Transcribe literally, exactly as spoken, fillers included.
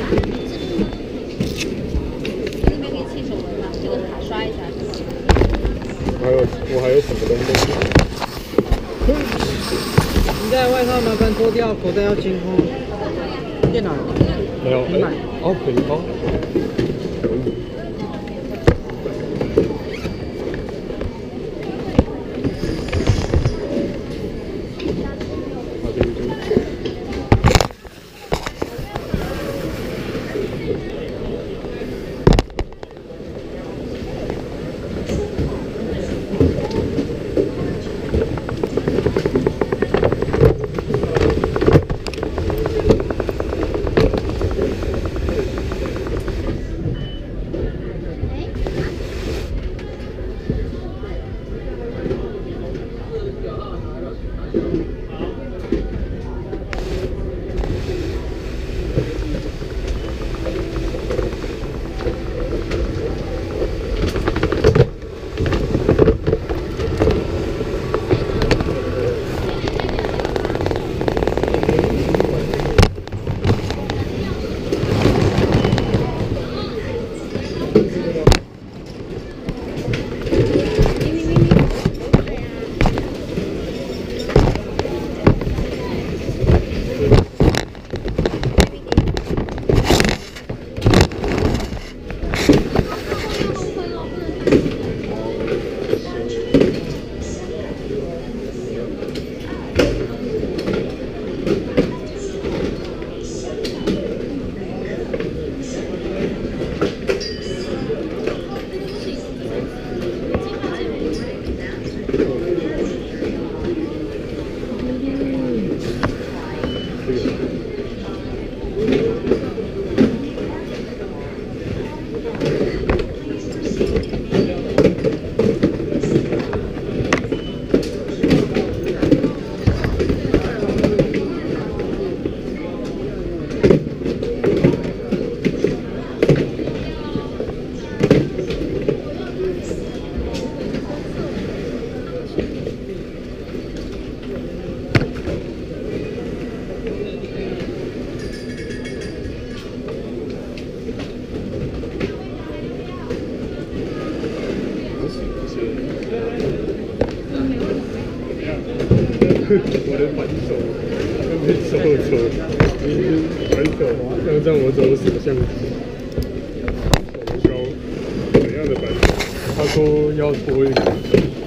这边可以气手纹嘛，这个卡刷一下。 还有我还有什么东西？ 你在外套麻烦脱掉，口袋要清空。电脑没有， 平板哦，平哦。我的反手，跟没手手，你反手，像这样我走什么相机？手敲怎样的反手？他说要拖一个。